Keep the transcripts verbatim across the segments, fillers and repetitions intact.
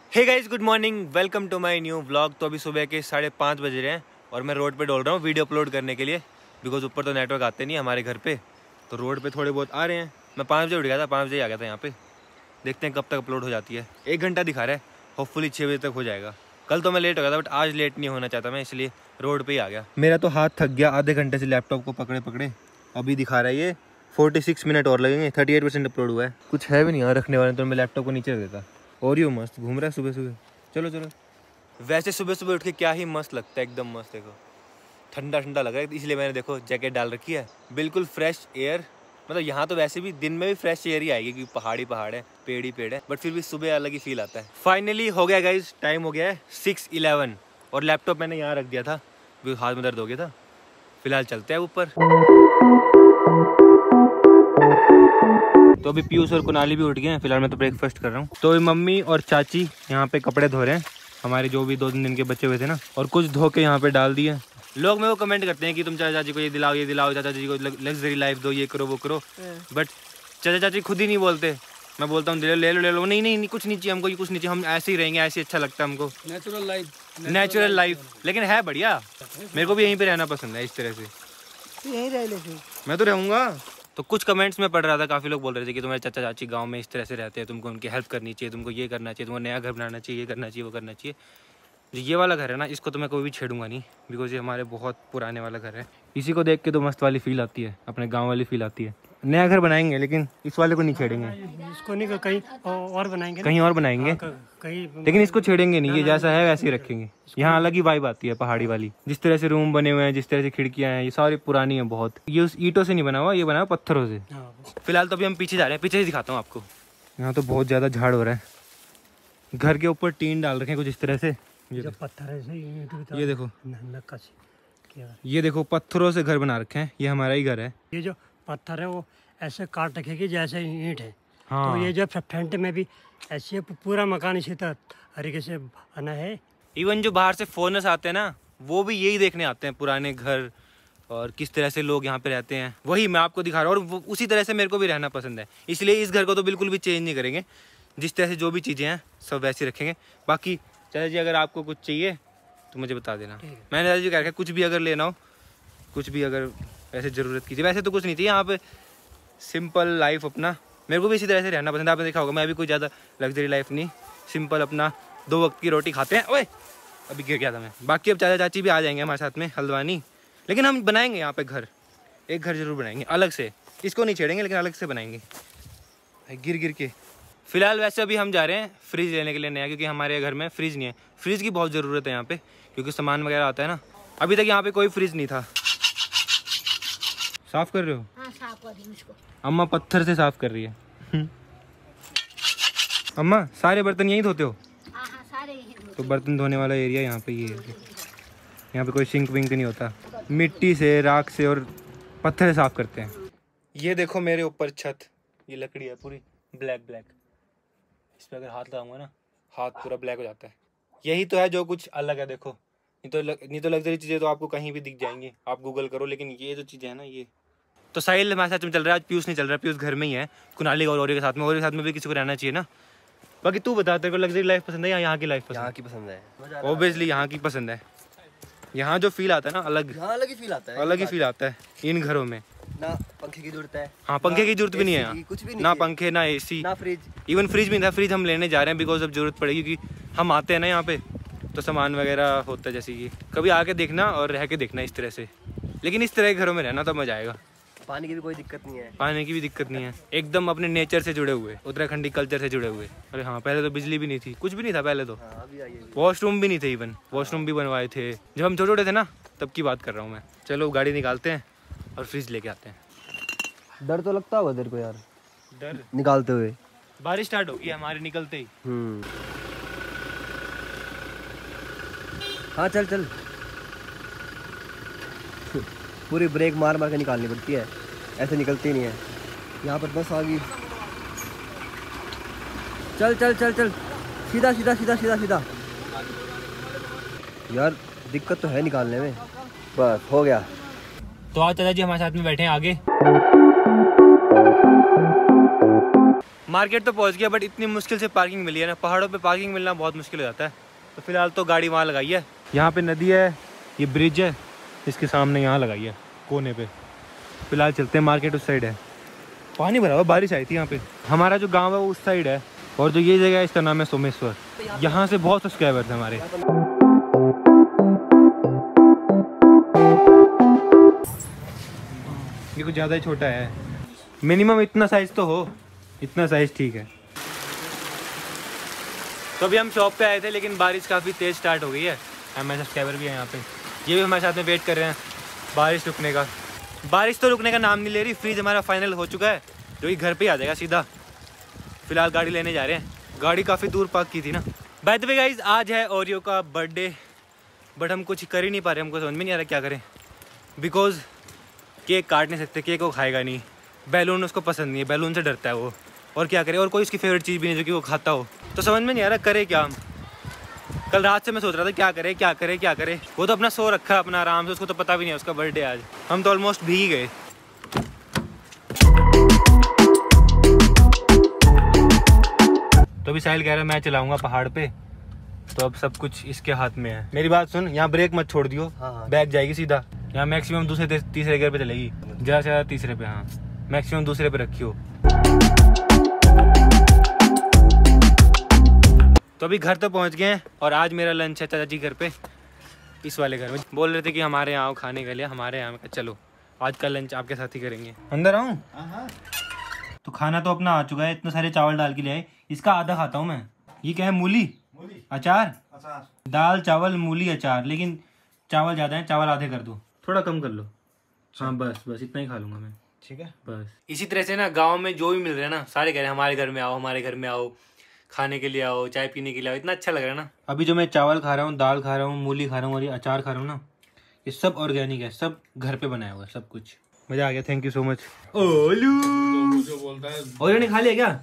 Hey guys, good morning, welcome to my new vlog. तो अभी सुबह के साढ़े पाँच बज रहे हैं और मैं रोड पे डोल रहा हूँ वीडियो अपलोड करने के लिए, बिकॉज ऊपर तो नेटवर्क आते नहीं हमारे घर पे, तो रोड पे थोड़े बहुत आ रहे हैं। मैं पाँच बजे उठ गया था, पाँच बजे आ गया था यहाँ पे। देखते हैं कब तक अपलोड हो जाती है। एक घंटा दिखा रहा है, होपफुली छः बजे तक हो जाएगा। कल तो मैं लेट हो गया था, बट आज लेट नहीं होना चाहता मैं, इसलिए रोड पर ही आ गया। मेरा तो हाथ थक गया आधे घंटे से लैपटॉप को पकड़े पकड़े। अभी दिखा रहा है ये फोर्टी सिक्स मिनट और लगेंगे, थर्टी एट परसेंट अपलोड हुआ है। कुछ है भी नहीं यहाँ रखने वाले, तो मैं लैपटॉप को नीचे रख देता। और यूँ मस्त घूम रहा है सुबह सुबह। चलो चलो। वैसे सुबह सुबह उठ के क्या ही मस्त लगता है, एकदम मस्त। देखो ठंडा ठंडा लग रहा है, इसलिए मैंने देखो जैकेट डाल रखी है। बिल्कुल फ्रेश एयर, मतलब यहाँ तो वैसे भी दिन में भी फ्रेश एयर ही आएगी क्योंकि पहाड़ी पहाड़ है, पेड़ ही पेड़ है, बट फिर भी सुबह अलग ही फील आता है। फाइनली हो गया गाइज, टाइम हो गया है सिक्स इलेवन और लैपटॉप मैंने यहाँ रख दिया था क्योंकि हाथ में दर्द हो गया था। फिलहाल चलते हैं ऊपर। तो अभी पीयूष और कुनाली भी उठ गए हैं। फिलहाल मैं तो ब्रेकफास्ट कर रहा हूँ। तो मम्मी और चाची यहाँ पे कपड़े धो रहे हैं, हमारे जो भी दो तीन दिन के बचे हुए थे ना, और कुछ धो के यहाँ पे डाल दिए। लोग मेरे को कमेंट करते हैं कि तुम चाचा चाची को ये दिलाओ ये दिलाओ, चाचा चाची को लग्जरी लाइफ दो, ये करो वो करो, बट चाचा चाची खुद ही नहीं बोलते। मैं बोलता हूँ ले लो ले लो ले लो, नहीं नहीं नहीं कुछ नहीं चाहिए हमको, ये कुछ नहीं चाहिए, हम ऐसे ही रहेंगे, ऐसे अच्छा लगता है हमको, नेचुरल लाइफ। नेचुरल लाइफ लेकिन है बढ़िया। मेरे को भी यहीं पे रहना पसंद है इस तरह से। यहीं रह ले फिर। मैं तो रहूँगा। तो कुछ कमेंट्स में पढ़ रहा था, काफ़ी लोग बोल रहे थे कि तुम्हारे चाचा चाची गांव में इस तरह से रहते हैं, तुमको उनकी हेल्प करनी चाहिए, तुमको ये करना चाहिए, तुमको नया घर बनाना चाहिए, ये करना चाहिए वो करना चाहिए। ये वाला घर है ना, इसको तो मैं कोई भी छेड़ूंगा नहीं, बिकॉज ये हमारे बहुत पुराने वाला घर है। इसी को देख के तो मस्त वाली फील आती है, अपने गाँव वाली फील आती है। नया घर बनाएंगे लेकिन इस वाले को नहीं छेड़ेंगे, इसको नहीं, कहीं और बनाएंगे, कहीं और बनाएंगे कहीं, लेकिन इसको छेड़ेंगे नहीं। ये जैसा है वैसे ही रखेंगे। यहाँ अलग ही वाइब आती है पहाड़ी वाली। जिस तरह से रूम बने हुए हैं, जिस तरह से खिड़कियां हैं, ये सारी पुरानी है बहुत। ये उस ईंटों से नहीं बना हुआ, ये बना हुआ पत्थरों से। फिलहाल तो अभी हम पीछे जा रहे हैं, पीछे ही दिखाता हूँ आपको। यहाँ तो बहुत ज्यादा झाड़ हो रहा है। घर के ऊपर टीन डाल रखे हैं कुछ इस तरह से। ये पत्थर है, ये देखो, क्या ये देखो पत्थरों से घर बना रखे हैं। ये हमारा ही घर है। ये जो पत्थर है वो ऐसे काट रखेगी जैसे ईंट है। हाँ। तो ये जो फ्रंट में भी ऐसे पूरा मकान इसी तरीके से बना है। इवन जो बाहर से फॉरेनर्स आते हैं ना, वो भी यही देखने आते हैं, पुराने घर और किस तरह से लोग यहाँ पे रहते हैं। वही मैं आपको दिखा रहा हूँ और उसी तरह से मेरे को भी रहना पसंद है, इसलिए इस घर को तो बिल्कुल भी चेंज नहीं करेंगे। जिस तरह से जो भी चीज़ें हैं सब वैसे रखेंगे। बाकी चाचा जी अगर आपको कुछ चाहिए तो मुझे बता देना। मैंने चाचा जी कह रखा कुछ भी अगर लेना हो, कुछ भी अगर वैसे ज़रूरत कीजिए। वैसे तो कुछ नहीं चाहिए यहाँ पे, सिंपल लाइफ अपना। मेरे को भी इसी तरह से रहना पसंद है। आपने देखा होगा मैं भी कोई ज़्यादा लग्जरी लाइफ नहीं, सिंपल अपना दो वक्त की रोटी खाते हैं। ओए अभी गिर गया था मैं। बाकी अब चाचा चाची भी आ जाएंगे हमारे साथ में, हल्द्वानी। लेकिन हम बनाएंगे यहाँ पे घर, एक घर जरूर बनाएंगे अलग से। इसको नहीं छेड़ेंगे लेकिन अलग से बनाएंगे, गिर गिर के। फिलहाल वैसे अभी हम जा रहे हैं फ्रिज लेने के लिए नया, क्योंकि हमारे घर में फ्रिज नहीं है। फ्रिज की बहुत ज़रूरत है यहाँ पे, क्योंकि सामान वगैरह आता है ना। अभी तक यहाँ पे कोई फ्रिज नहीं था। साफ कर रहे हो? हाँ, साफ कर रही हूँ इसको। अम्मा पत्थर से साफ कर रही है। अम्मा सारे बर्तन यहीं धोते हो? हाँ हाँ, सारे यहीं धोते। तो बर्तन धोने वाला एरिया यहाँ पे ये है। यहाँ पे कोई सिंक विंक नहीं होता। मिट्टी से, राख से और पत्थर से साफ करते हैं। ये देखो मेरे ऊपर छत, ये लकड़ी है पूरी ब्लैक ब्लैक। इस पर अगर हाथ लगाऊंगा ना, हाथ पूरा ब्लैक हो जाता है। यही तो है जो कुछ अलग है। देखो नहीं तो लग, नहीं तो लग्जरी चीज़ें तो आपको कहीं भी दिख जाएंगी, आप गूगल करो। लेकिन ये जो चीज़ें हैं ना, ये तो साहिल हमारे साथ में चल रहा है। आज पीयूष नहीं चल रहा है, पीयूष घर में ही है कुनाली और औरी के साथ में। औरी के साथ में भी किसी को रहना चाहिए ना। बाकी तू बता, तेरे को लग्जरी लाइफ पसंद है या यहाँ की लाइफ पसंद है? यहाँ की पसंद है, ऑब्वियसली यहाँ की पसंद है। यहाँ जो फील आता है ना, अलग यहाँ अलग ही फील आता है, अलग ही फील आता है इन घरों में। ना पंखे की जरूरत है, हाँ पंखे की जरूरत भी नहीं है यहाँ, कुछ भी नहीं, ना पंखे ना एसी ना फ्रिज। इवन इवन फ्रिज भी नहीं था। फ्रिज हम लेने जा रहे हैं बिकॉज अब जरूरत पड़ेगी, क्योंकि हम आते हैं ना यहाँ पे तो सामान वगैरह होता है। जैसे कि कभी आके देखना और रह के देखना इस तरह से। लेकिन इस तरह के घरों में रहना तो मजा आएगा। पानी की भी कोई दिक्कत नहीं है, पानी की भी दिक्कत नहीं है। एकदम अपने नेचर से जुड़े हुए, उत्तराखंडी कल्चर से जुड़े हुए। अरे हाँ, पहले तो बिजली भी नहीं थी, कुछ भी नहीं था पहले तो। हाँ, अभी आई है। वॉशरूम भी नहीं थे, इवन वॉशरूम भी बनवाए थे जब हम छोटे छोटे थे ना, तब की बात कर रहा हूँ मैं। चलो गाड़ी निकालते हैं और फ्रिज लेके आते हैं। डर तो लगता होगा तेरे को यार, डर निकालते हुए? बारिश स्टार्ट होगी हमारे निकलते ही। हम्म, हाँ चल चल। पूरी ब्रेक मार मार के निकालनी पड़ती है, ऐसे निकलती नहीं है। यहाँ पर बस आ गई। चल चल चल चल, सीधा सीधा सीधा सीधा सीधा। यार दिक्कत तो है निकालने में। बस हो गया। तो आज चाचा जी हमारे साथ में बैठे हैं आगे। मार्केट तो पहुंच गया, बट इतनी मुश्किल से पार्किंग मिली है ना, पहाड़ों पे पार्किंग मिलना बहुत मुश्किल हो जाता है। तो फिलहाल तो गाड़ी वहाँ लगाई है। यहाँ पे नदी है, ये ब्रिज है, इसके सामने यहाँ लगाई है कोने पे। फिलहाल चलते हैं मार्केट, उस साइड है पानी भरा हुआ, बारिश आई थी यहाँ पे। हमारा जो गाँव है वो उस साइड है, और जो ये जगह है इसका नाम है सोमेश्वर। यहाँ से बहुत सब्सक्राइबर्स हैं हमारे। ये कुछ ज़्यादा ही छोटा है, मिनिमम इतना साइज़ तो हो, इतना साइज़ ठीक है। तो अभी हम शॉप पे आए थे, लेकिन बारिश काफ़ी तेज़ स्टार्ट हो गई है। हमारे सब्सक्राइबर भी है यहाँ पे, ये भी हमारे साथ में वेट कर रहे हैं बारिश रुकने का। बारिश तो रुकने का नाम नहीं ले रही। फ्रीज हमारा फाइनल हो चुका है, जो कि घर पे ही आ जाएगा सीधा। फिलहाल गाड़ी लेने जा रहे हैं, गाड़ी काफ़ी दूर पार्क की थी ना। बाय द वे गाइस, आज है ओरियो का बर्थडे, बट हम कुछ कर ही नहीं पा रहे, हमको समझ में नहीं आ रहा क्या करें। बिकॉज केक काट नहीं सकते, केक वो खाएगा नहीं, बैलून उसको पसंद नहीं है, बैलून से डरता है वो, और क्या करे, और कोई उसकी फेवरेट चीज़ भी नहीं जो कि वो खाता हो। तो समझ में नहीं आ रहा करे क्या हम। कल रात से मैं सोच रहा था क्या करे क्या करे क्या करे। वो तो अपना सो रखा है अपना आराम से, उसको तो पता भी नहीं है उसका बर्थडे आज। हम तो ऑलमोस्ट भीग गए। तो अभी साहिल कह रहा है मैं चलाऊंगा पहाड़ पे, तो अब सब कुछ इसके हाथ में है। मेरी बात सुन, यहाँ ब्रेक मत छोड़ दियो, बैग जाएगी सीधा। यहाँ मैक्सिमम दूसरे तीसरे गियर पे चलेगी, ज़्यादा से ज़्यादा तीसरे पे, हाँ मैक्सिमम दूसरे पे रखियो। तो अभी घर तो पहुँच गए हैं, और आज मेरा लंच है चाचा जी घर पे, इस वाले घर में। बोल रहे थे कि हमारे यहाँ आओ खाने के लिए, हमारे यहाँ में चलो आज का लंच आपके साथ ही करेंगे। अंदर आऊँ? तो खाना तो अपना आ चुका है, इतने सारे चावल डाल के ले आए, इसका आधा खाता हूँ मैं। ये क्या है, मूली अचार, दाल चावल मूली अचार, लेकिन चावल ज़्यादा है, चावल आधे कर दो, थोड़ा कम कर लो। हाँ बस बस इतना ही खा लूँगा मैं, ठीक है बस। इसी तरह से ना गाँव में जो भी मिल रहा है ना, सारे कह रहे हैं हमारे घर में आओ, हमारे घर में आओ, खाने के लिए आओ, चाय पीने के लिए आओ, इतना अच्छा लग रहा है ना। अभी जो मैं चावल खा रहा हूँ, दाल खा रहा हूँ, मूली खा रहा हूँ, और ये अचार खा रहा हूँ ना, ये सब ऑर्गेनिक है, सब घर पे बनाया हुआ है, सब कुछ। मजा आ गया, thank you so much. Olu और ने खा लिया क्या?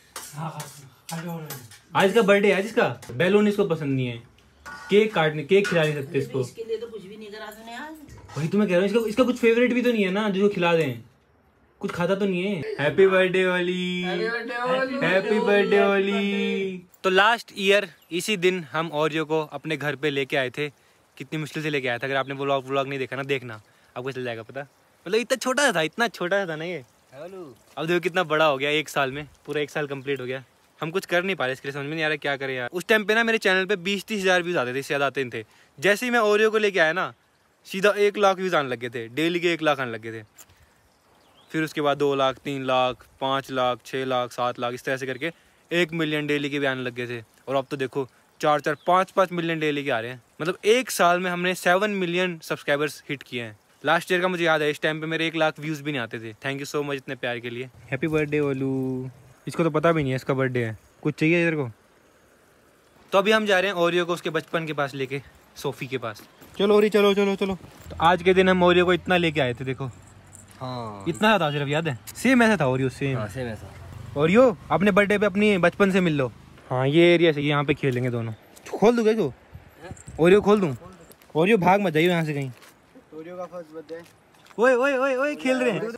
आज का बर्थडे है जिसका, बैलून इसको पसंद नहीं है, केक काटने केक खिला नहीं सकते इसको। इसके लिए तो कुछ भी नहीं करा तूने आज। वही तो मैं कह रहा हूँ, इसका इसका कुछ फेवरेट भी तो नहीं है ना जिसको खिला दें, कुछ खाता तो नहीं है। Happy birthday Ollie, happy birthday Ollie. तो लास्ट ईयर इसी दिन हम ओरियो को अपने घर पे लेके आए थे, कितनी मुश्किल से लेके आया था। अगर आपने व्लॉग व्लॉग नहीं देखा ना, देखना आपको चल जाएगा पता। मतलब इतना छोटा सा था, इतना छोटा सा था ना ये, अब देखो कितना बड़ा हो गया, एक साल में पूरा एक साल कंप्लीट हो गया। हम कुछ कर नहीं पा रहे, इसके लिए समझ में नहीं आ रहा क्या करें यार। उस टाइम पे ना मेरे चैनल पे बीस तीस हज़ार व्यूज़ आते थे, इससे ज़्यादा आते थे। जैसे ही मैं ओरियो को लेके आया ना, सीधा एक लाख व्यूज़ आने लगे थे, डेली के एक लाख आने लगे थे। फिर उसके बाद दो लाख तीन लाख पाँच लाख छः लाख सात लाख इस तरह से करके एक मिलियन डेली के भी आने लगे थे। और अब तो देखो चार चार पाँच पाँच मिलियन डेली के आ रहे हैं। मतलब एक साल में हमने सेवन मिलियन सब्सक्राइबर्स हिट किए हैं। लास्ट ईयर का मुझे याद है, इस टाइम पे मेरे एक लाख व्यूज़ भी नहीं आते थे। थैंक यू सो मच इतने प्यार के लिए। Happy birthday Olu. इसको तो पता भी नहीं है इसका बर्थडे है, कुछ चाहिए इधर को। तो अभी हम जा रहे हैं ओरियो को उसके बचपन के पास लेके, सोफ़ी के पास। चलो ओरी चलो चलो चलो। तो आज के दिन हम ओरियो को इतना लेके आए थे, देखो हाँ इतना था सिर्फ, याद है? सेम ऐसा था ओरियो, सेम हाँ, सेम ऐसा। ओरियो अपने बर्थडे पे अपनी बचपन से मिल लो। हाँ ये एरिया से, यहाँ पे खेलेंगे दोनों। खोल दूँ क्या इसको? ओरियो खोल दूँ? ओरियो भाग मत जाइए यहाँ से कहीं। ओरियो का फर्स्ट बर्थडे। ओए ओए ओए ओए खेल रहे हैं।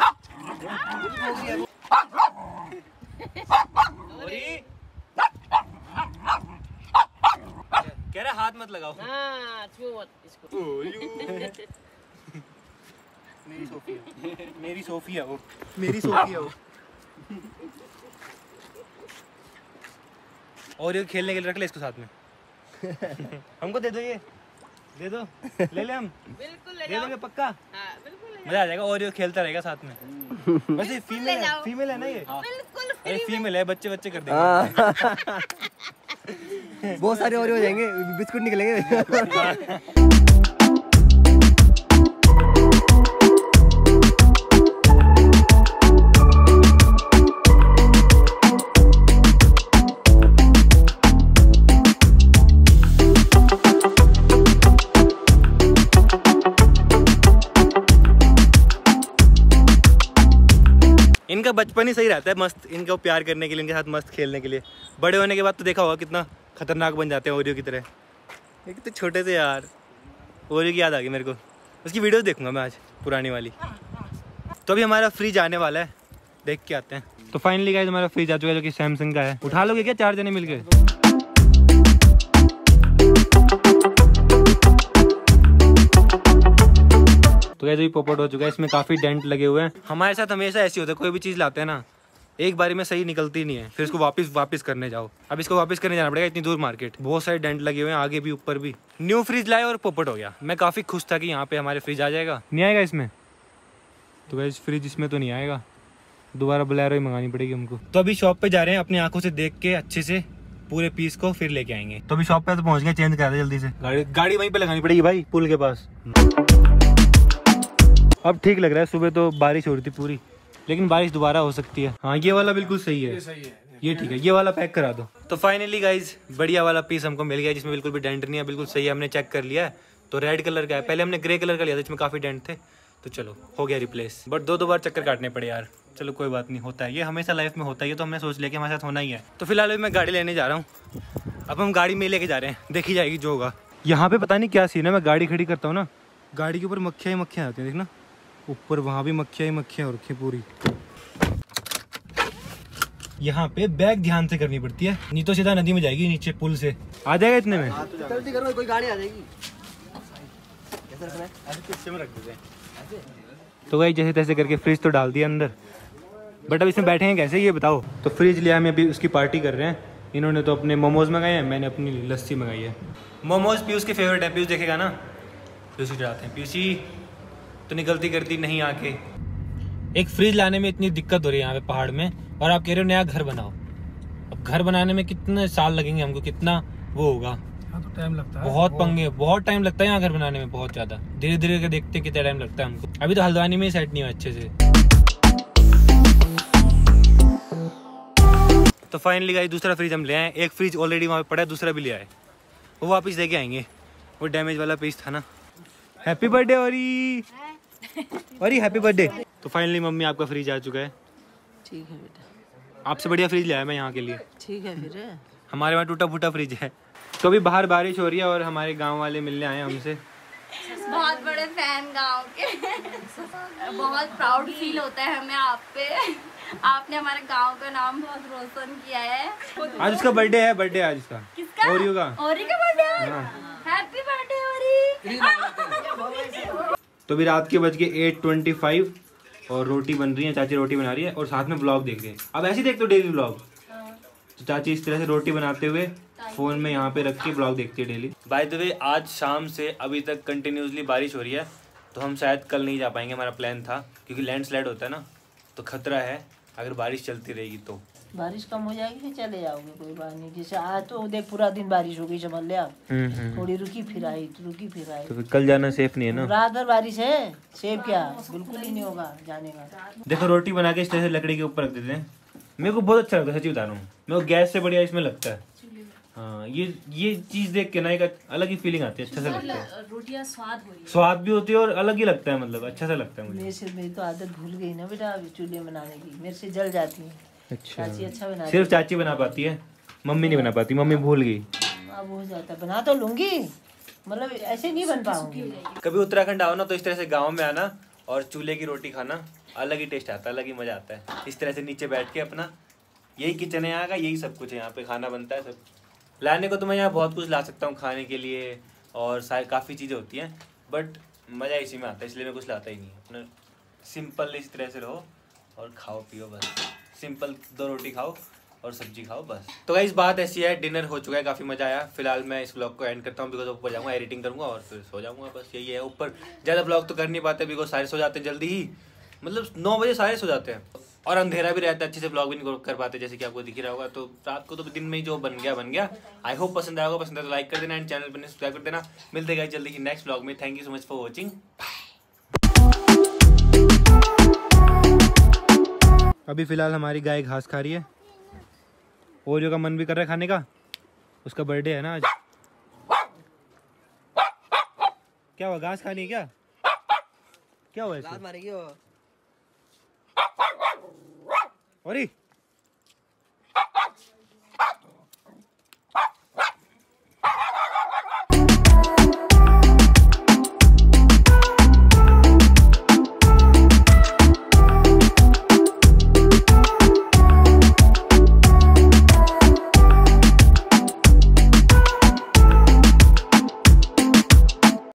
कह रहा हाथ मत लगाओ। हाँ, छू मत इसको। मेरी सोफी है, मेरी सोफी है वो, मेरी सोफी है वो। और ये खेलने के लिए रख ले इसको साथ में। हमको दे दो, ये दे दो, ले ले हम। बिल्कुल ले दे देंगे पक्का। हाँ, बिल्कुल ले मजा आ जाएगा, और ये खेलता रहेगा साथ में। वैसे फीमेल है, फीमेल है ना ये? बिल्कुल अरे फीमेल है, बच्चे बच्चे कर देंगे। बहुत सारे और हो जाएंगे, बिस्कुट निकलेंगे। इनका बचपन ही सही रहता है, मस्त इनको प्यार करने के लिए, इनके साथ मस्त खेलने के लिए। बड़े होने के बाद तो देखा होगा कितना खतरनाक बन जाते हैं ओरियो की तरह। एक तो छोटे से यार, ओरियो की याद आ गई मेरे को, उसकी वीडियोस देखूंगा मैं आज, पुरानी वाली। तो अभी हमारा फ्रिज आने वाला है, देख के आते हैं। तो फाइनली गाइस हमारा फ्रिज आ चुका है जो कि सैमसंग का है। उठा लोगे क्या चार जने मिलके? तो गाइस अभी पॉपअप हो चुका है, इसमें काफी डेंट लगे हुए हैं। हमारे साथ हमेशा ऐसी होता है, कोई भी चीज लाते हैं ना एक बारी में सही निकलती नहीं है, फिर इसको वापस वापस करने जाओ। अब इसको वापस करने जाना पड़ेगा, इतनी दूर मार्केट, बहुत सारे डेंट लगे हुए हैं आगे भी ऊपर भी। न्यू फ्रिज लाए और पॉपअप हो गया। मैं काफी खुश था कि यहाँ पे हमारे फ्रिज आ जाएगा, नहीं आएगा इसमें। तो गाइस फ्रिज इसमें तो नहीं आएगा, दोबारा बोलेरो ही मंगानी पड़ेगी हमको। तो अभी शॉप पे जा रहे हैं, अपनी आंखों से देख के अच्छे से पूरे पीस को फिर लेके आएंगे। तो अभी शॉप पे तो पहुंच गए, चेंज करा दे जल्दी से। गाड़ी गाड़ी वहीं पे लगानी पड़ेगी भाई, पुल के पास। अब ठीक लग रहा है, सुबह तो बारिश हो रही थी पूरी, लेकिन बारिश दोबारा हो सकती है। हाँ ये वाला बिल्कुल सही है, ये ठीक है, ये वाला पैक करा दो। तो फाइनली गाइज बढ़िया वाला पीस हमको मिल गया, जिसमें बिल्कुल भी डेंट नहीं है, बिल्कुल सही है। हमने चेक कर लिया है, तो रेड कलर का है। पहले हमने ग्रे कलर का लिया था, इसमें काफी डेंट थे, तो चलो हो गया रिप्लेस। बट दो दो बार चक्कर काटने पड़े यार, चलो कोई बात नहीं, होता है ये, हमेशा लाइफ में होता है ये, तो हमने सोच लिया कि हमारे साथ होना ही है। तो फिलहाल अभी मैं गाड़ी लेने जा रहा हूँ, अब हम गाड़ी में लेके जा रहे हैं, देखी जाएगी जो होगा। यहाँ पे पता नहीं क्या सीन है, मैं गाड़ी खड़ी करता हूँ ना, गाड़ी के ऊपर मक्खियाँ ही मक्खियाँ आती हैं, देखना ऊपर वहाँ भी मक्खियाँ ही मक्खियाँ हो रखी पूरी। यहाँ पे बैग ध्यान से करनी पड़ती है, नहीं तो सीधा नदी में जाएगी नीचे पुल से। आ जाएगा इतने में? जल्दी करो, कोई गाड़ी आ जाएगी। तो भाई जैसे तैसे करके फ्रिज तो डाल दिया अंदर, बट अब इसमें बैठेंगे कैसे ये बताओ। तो फ्रिज लिया, हमें अभी उसकी पार्टी कर रहे हैं। इन्होंने तो अपने मोमोज मंगाए हैं, मैंने अपनी लस्सी मंगाई है। मोमोज पीयूष के फेवरेट है, पीयूष देखेगा ना, पीयूष ही चढ़ाते हैं। पीयूषी तो निकलती करती नहीं आके। एक फ्रिज लाने में इतनी दिक्कत हो रही है यहाँ पे पहाड़ में, और आप कह रहे हो नया घर बनाओ। अब घर बनाने में कितने साल लगेंगे हमको, कितना वो होगा, तो टाइम लगता है, बहुत पंगे, बहुत टाइम लगता है यहाँ घर बनाने में, बहुत ज्यादा। धीरे धीरे के देखते कितना टाइम लगता है हमको। अभी तो हल्द्वानी में ही सेट नहीं हुआ अच्छे से। तो फाइनली गाइस दूसरा फ्रिज हम ले आए। एक फ्रिज ऑलरेडी वहाँ पे पड़ा है, दूसरा भी ले आए, वो वापस लेके आएंगे। वो डैमेज वाला पीस था ना। हैप्पी बर्थडे औरी, औरी हैप्पी बर्थडे। तो फाइनली मम्मी आपका फ्रिज आ चुका है। ठीक है बेटा, आपसे बढ़िया फ्रिज लाया मैं यहाँ के लिए। ठीक है फिर। हमारे वहाँ टूटा फूटा फ्रिज है। तो अभी बाहर बारिश हो रही है और हमारे गांव वाले मिलने आए हमसे। बहुत बड़े फैन गांव के। बहुत प्राउड फील होता है हमें आप पे, आपने हमारे गांव का नाम बहुत रोशन किया है। आज उसका बर्थडे है, बर्थडे आज इसका। किसका? ओरियो का। ओरी का बर्थडे। हैप्पी बर्थडे ओरी। तो अभी रात के बज के एट ट्वेंटी फाइव और रोटी बन रही है, चाची रोटी बना रही है और साथ में ब्लॉग देख रहे हैं। अब ऐसे ही देखते हो डेली ब्लॉग, तो चाची इस तरह से रोटी बनाते हुए फोन में यहाँ पे रख के ब्लॉग देखती है डेली। बाय द वे आज शाम से अभी तक कंटिन्यूसली बारिश हो रही है, तो हम शायद कल नहीं जा पाएंगे, हमारा प्लान था, क्योंकि लैंडस्लाइड होता है ना, तो खतरा है अगर बारिश चलती रहेगी तो। बारिश कम हो जाएगी फिर चले जाओगे, कोई बात नहीं। जैसे आज तो देख पूरा दिन बारिश हो गई, समझ ले आप। थोड़ी रुकी फिर आई, रुकी फिर आई। तो फिर कल जाना सेफ नहीं है ना? रात भर बारिश है, सेफ क्या, बिल्कुल ही नहीं होगा जाने का। देखो रोटी बना के इस तरह से लकड़ी के ऊपर रख देते हैं, मेरे को बहुत अच्छा लगता है, सच्ची बता रहा हूँ। मेरे को गैस से बढ़िया इसमें लगता है। हाँ ये ये चीज देख के ना एक अलग ही फीलिंग आती है, अच्छा सा लगता है। रोटियां स्वाद हो रही है, स्वाद भी होती है और अलग ही लगता है, मतलब अच्छा सा लगता है मुझे। मेरे से मेरी तो आदत भूल गई ना बेटा, अभी चूल्हे बनाने की मेरे से जल जाती है। अच्छा, चाची अच्छा बना, सिर्फ चाची बना पाती है, मम्मी नहीं बना पाती, मम्मी भूल गई। अब हो जाता है, बना तो लूंगी, मतलब ऐसे नहीं बन पाऊंगी। कभी उत्तराखंड आओ ना तो इस तरह से गांव में आना और चूल्हे की रोटी खाना, अलग ही टेस्ट आता है, अलग ही मजा आता है। इस तरह से नीचे बैठ के अपना, यही किचन है यहाँ का, यही सब कुछ है यहाँ पे, खाना बनता है सब। लाने को तो मैं यहाँ बहुत कुछ ला सकता हूँ खाने के लिए, और सारी काफ़ी चीज़ें होती हैं, बट मज़ा इसी में आता है, इसलिए मैं कुछ लाता ही नहीं। अपना सिंपल इस तरह से रहो और खाओ पियो बस, सिंपल दो रोटी खाओ और सब्जी खाओ बस। तो गाइस बात ऐसी है, डिनर हो चुका है, काफ़ी मज़ा आया। फिलहाल मैं इस ब्लॉग को एंड करता हूँ, बिकॉज ऊपर जाऊँगा, एडिटिंग करूँगा और फिर सो जाऊँगा, बस यही है। ऊपर ज़्यादा ब्लॉग तो कर नहीं पाते, बिकॉज सारे सो जाते हैं जल्दी ही, मतलब नौ बजे सारे सो जाते हैं, और अंधेरा भी रहता है, अच्छे से ब्लॉग भी नहीं कर पाते, जैसे कि आपको दिख रहा होगा। तो रात को तो दिन में ही जो बन गया बन गया। आई होप पसंद आएगा, पसंद है तो लाइक कर देना एंड चैनल पर सब्सक्राइब कर देना। मिलते हैं जल्दी ही नेक्स्ट ब्लॉग में। Thank you so much for watching. अभी फिलहाल हमारी गाय घास खा रही है, ओरियो का मन भी कर रहा है खाने का, उसका बर्थडे है ना आज। क्या हुआ, घास खानी है क्या? क्या हुआ? मारेगी वो। अरे